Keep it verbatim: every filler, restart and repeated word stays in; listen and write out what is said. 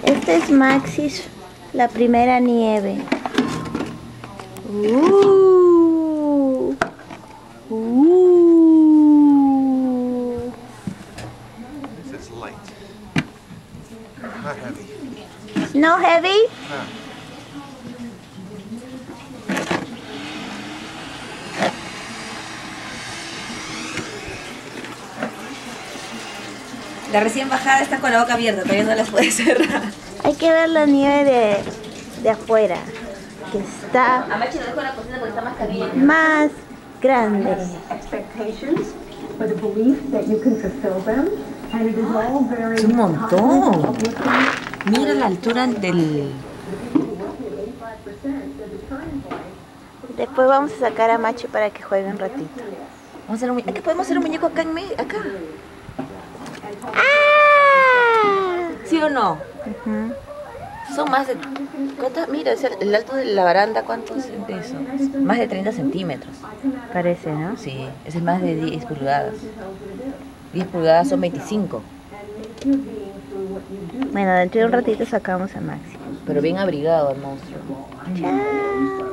Esta es Maxis, la primera nieve. Uh, uh. This is light. Not heavy. No heavy? No. La recién bajada está con la boca abierta, todavía no las puede cerrar. Hay que ver la nieve de, de afuera, que está A Machi lo dejo en la cocina porque está más caliente. más grande. Expectations, but a belief that you can fulfill them, and it is all very Es un montón. Mira la altura del... Después vamos a sacar a Machi para que juegue un ratito. Vamos a hacer un... ¿Es que podemos hacer un muñeco acá en medio? Acá. ¡Ah! ¿Sí o no? Ujú. Son más de... ¿Cuántas? Mira, es el, el alto de la baranda, ¿cuánto es de eso? Más de treinta centímetros. Parece, ¿no? Sí, ese es más de diez pulgadas. diez pulgadas son veinticinco. Bueno, dentro de un ratito sacamos a Maxi. Pero bien abrigado el monstruo. Chao.